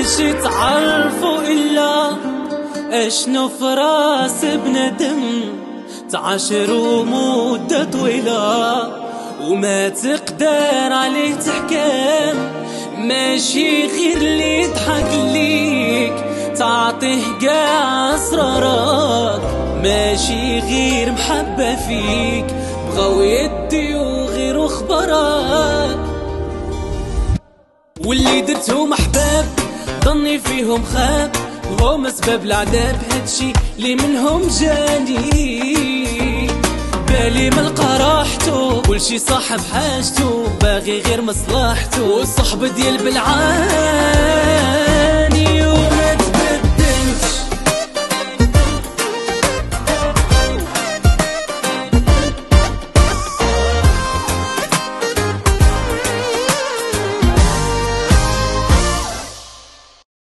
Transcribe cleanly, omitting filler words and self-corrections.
شي تعرفوا إلا اشنو فراس بندم تعاشروا مدة طويلة وما تقدر عليه تحكم. ماشي غير اللي يضحك ليك تعطيه قاع اسرارك، ماشي غير محبة فيك بغاو يديو غير اخبارك. واللي درتهم احباب ظني فيهم خاب، هما سبب العذاب هادشي اللي منهم جاني. بالي ملقى راحتو كلشي صاحب حاجتو باغي غير مصلحتو، والصحبة ديال بالعاد